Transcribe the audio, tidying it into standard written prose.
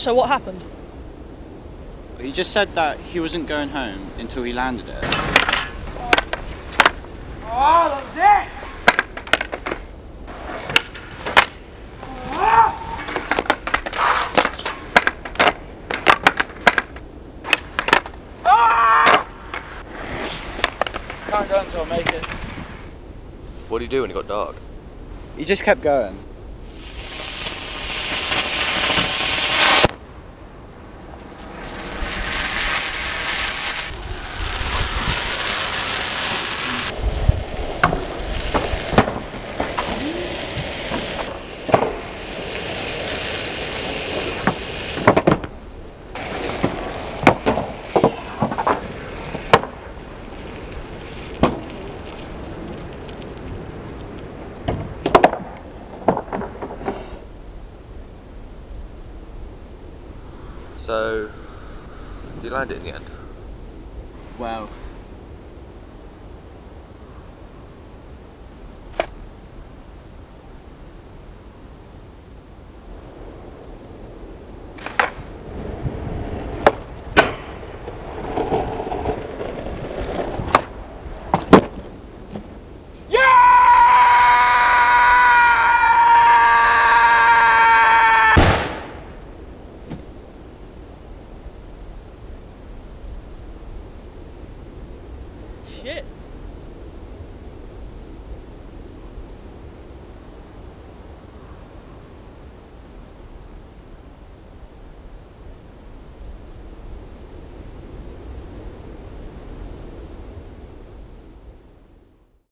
So what happened? He just said that he wasn't going home until he landed it. Oh, that was it! Can't go until I make it. What do you do when it got dark? He just kept going. So, did you land it in the end? Well, Shit.